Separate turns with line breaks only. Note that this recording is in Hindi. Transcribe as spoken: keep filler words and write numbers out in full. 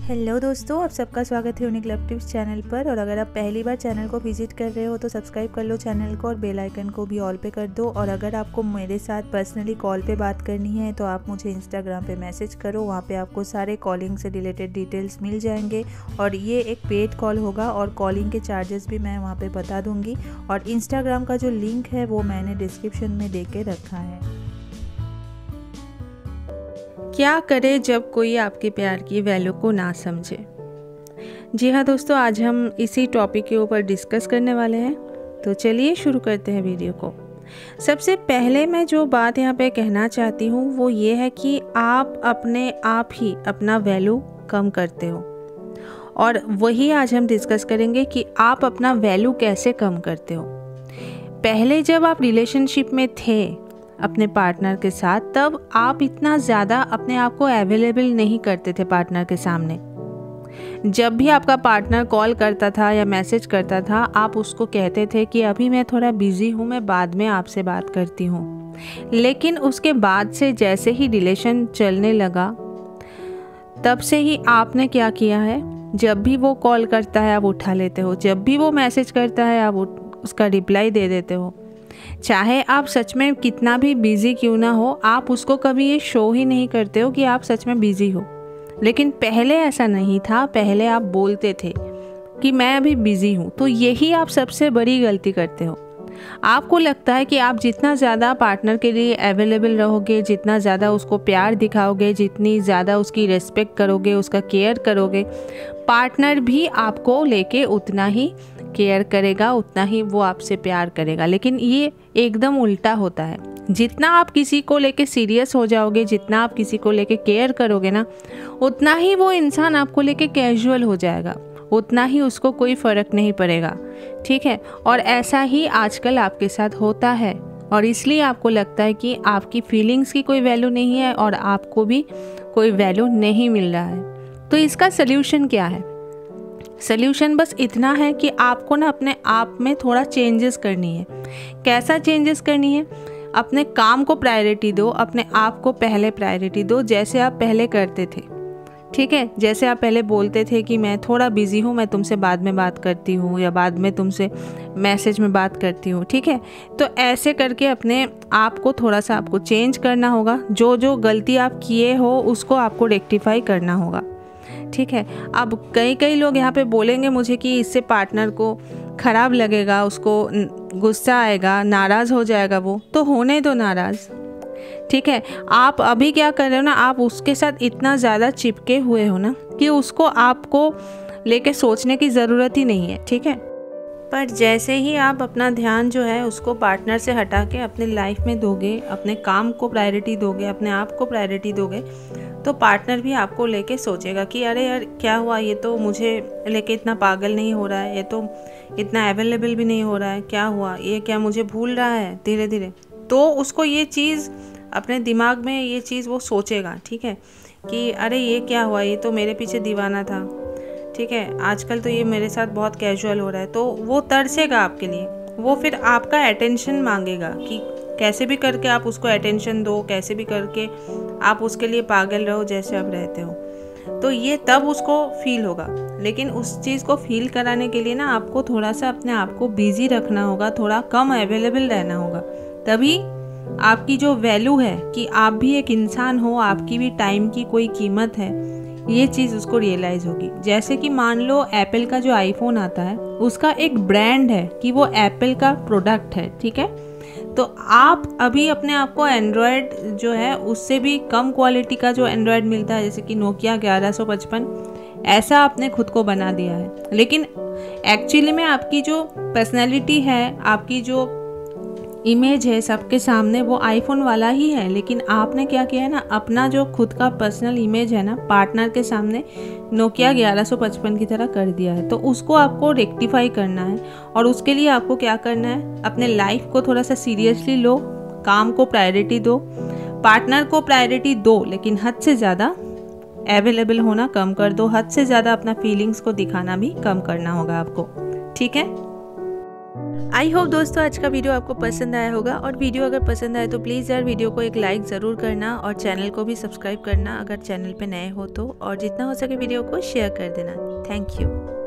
हेलो दोस्तों, आप सबका स्वागत है यूनिक लव टिप्स चैनल पर। और अगर आप पहली बार चैनल को विजिट कर रहे हो तो सब्सक्राइब कर लो चैनल को और बेल आइकन को भी ऑल पे कर दो। और अगर आपको मेरे साथ पर्सनली कॉल पे बात करनी है तो आप मुझे इंस्टाग्राम पे मैसेज करो, वहाँ पे आपको सारे कॉलिंग से रिलेटेड डिटेल्स मिल जाएंगे। और ये एक पेड कॉल होगा और कॉलिंग के चार्जेस भी मैं वहाँ पर बता दूँगी। और इंस्टाग्राम का जो लिंक है वो मैंने डिस्क्रिप्शन में दे के रखा है।
क्या करें जब कोई आपके प्यार की वैल्यू को ना समझे। जी हाँ दोस्तों, आज हम इसी टॉपिक के ऊपर डिस्कस करने वाले हैं। तो चलिए शुरू करते हैं वीडियो को। सबसे पहले मैं जो बात यहाँ पे कहना चाहती हूँ वो ये है कि आप अपने आप ही अपना वैल्यू कम करते हो। और वही आज हम डिस्कस करेंगे कि आप अपना वैल्यू कैसे कम करते हो। पहले जब आप रिलेशनशिप में थे अपने पार्टनर के साथ, तब आप इतना ज़्यादा अपने आप को अवेलेबल नहीं करते थे पार्टनर के सामने। जब भी आपका पार्टनर कॉल करता था या मैसेज करता था, आप उसको कहते थे कि अभी मैं थोड़ा बिजी हूँ, मैं बाद में आपसे बात करती हूँ। लेकिन उसके बाद से जैसे ही रिलेशन चलने लगा, तब से ही आपने क्या किया है, जब भी वो कॉल करता है आप उठा लेते हो, जब भी वो मैसेज करता है आप उसका रिप्लाई दे देते हो। चाहे आप सच में कितना भी बिजी क्यों ना हो, आप उसको कभी ये शो ही नहीं करते हो कि आप सच में बिजी हो। लेकिन पहले ऐसा नहीं था, पहले आप बोलते थे कि मैं अभी बिजी हूँ। तो यही आप सबसे बड़ी गलती करते हो। आपको लगता है कि आप जितना ज़्यादा पार्टनर के लिए अवेलेबल रहोगे, जितना ज़्यादा उसको प्यार दिखाओगे, जितनी ज़्यादा उसकी रेस्पेक्ट करोगे, उसका केयर करोगे, पार्टनर भी आपको लेके उतना ही केयर करेगा, उतना ही वो आपसे प्यार करेगा। लेकिन ये एकदम उल्टा होता है। जितना आप किसी को लेके सीरियस हो जाओगे, जितना आप किसी को लेके केयर करोगे ना, उतना ही वो इंसान आपको लेके कैजुअल हो जाएगा, उतना ही उसको कोई फ़र्क नहीं पड़ेगा। ठीक है। और ऐसा ही आजकल आपके साथ होता है और इसलिए आपको लगता है कि आपकी फीलिंग्स की कोई वैल्यू नहीं है और आपको भी कोई वैल्यू नहीं मिल रहा है। तो इसका सल्यूशन क्या है? सल्यूशन बस इतना है कि आपको ना अपने आप में थोड़ा चेंजेस करनी है। कैसा चेंजेस करनी है? अपने काम को प्रायोरिटी दो, अपने आप को पहले प्रायोरिटी दो, जैसे आप पहले करते थे। ठीक है। जैसे आप पहले बोलते थे कि मैं थोड़ा बिजी हूँ, मैं तुमसे बाद में बात करती हूँ या बाद में तुमसे मैसेज में बात करती हूँ। ठीक है। तो ऐसे करके अपने आप को थोड़ा सा आपको चेंज करना होगा। जो जो गलती आप किए हो उसको आपको रेक्टिफाई करना होगा। ठीक है। अब कई कई लोग यहाँ पे बोलेंगे मुझे कि इससे पार्टनर को ख़राब लगेगा, उसको गुस्सा आएगा, नाराज़ हो जाएगा। वो तो होने दो नाराज़। ठीक है। आप अभी क्या कर रहे हो ना, आप उसके साथ इतना ज़्यादा चिपके हुए हो ना कि उसको आपको लेके सोचने की ज़रूरत ही नहीं है। ठीक है। पर जैसे ही आप अपना ध्यान जो है उसको पार्टनर से हटा के अपने लाइफ में दोगे, अपने काम को प्रायोरिटी दोगे, अपने आप को प्रायोरिटी दोगे, तो पार्टनर भी आपको लेके सोचेगा कि अरे यार क्या हुआ, ये तो मुझे लेके इतना पागल नहीं हो रहा है, ये तो इतना अवेलेबल भी नहीं हो रहा है, क्या हुआ, ये क्या मुझे भूल रहा है धीरे धीरे। तो उसको ये चीज़ अपने दिमाग में ये चीज़ वो सोचेगा। ठीक है। कि अरे ये क्या हुआ, ये तो मेरे पीछे दीवाना था। ठीक है। आजकल तो ये मेरे साथ बहुत कैजुअल हो रहा है। तो वो तरसेगा आपके लिए, वो फिर आपका अटेंशन मांगेगा कि कैसे भी करके आप उसको अटेंशन दो, कैसे भी करके आप उसके लिए पागल रहो जैसे आप रहते हो। तो ये तब उसको फील होगा। लेकिन उस चीज़ को फील कराने के लिए ना आपको थोड़ा सा अपने आप को बिजी रखना होगा, थोड़ा कम अवेलेबल रहना होगा। तभी आपकी जो वैल्यू है कि आप भी एक इंसान हो, आपकी भी टाइम की कोई कीमत है, ये चीज़ उसको रियलाइज़ होगी। जैसे कि मान लो एप्पल का जो आईफोन आता है उसका एक ब्रांड है कि वो एप्पल का प्रोडक्ट है। ठीक है। तो आप अभी अपने आप को एंड्रॉयड जो है उससे भी कम क्वालिटी का जो एंड्रॉयड मिलता है, जैसे कि नोकिया ग्यारह सौ पचपन, ऐसा आपने खुद को बना दिया है। लेकिन एक्चुअली में आपकी जो पर्सनैलिटी है, आपकी जो इमेज है सबके सामने, वो आईफोन वाला ही है। लेकिन आपने क्या किया है ना, अपना जो खुद का पर्सनल इमेज है ना, पार्टनर के सामने नोकिया ग्यारह सौ पचपन की तरह कर दिया है। तो उसको आपको रेक्टिफाई करना है। और उसके लिए आपको क्या करना है, अपने लाइफ को थोड़ा सा सीरियसली लो, काम को प्रायोरिटी दो, पार्टनर को प्रायोरिटी दो, लेकिन हद से ज़्यादा अवेलेबल होना कम कर दो, हद से ज़्यादा अपना फीलिंग्स को दिखाना भी कम करना होगा आपको। ठीक है। आई होप दोस्तों आज का वीडियो आपको पसंद आया होगा, और वीडियो अगर पसंद आए तो प्लीज़ यार वीडियो को एक लाइक ज़रूर करना और चैनल को भी सब्सक्राइब करना अगर चैनल पे नए हो तो, और जितना हो सके वीडियो को शेयर कर देना। Thank you.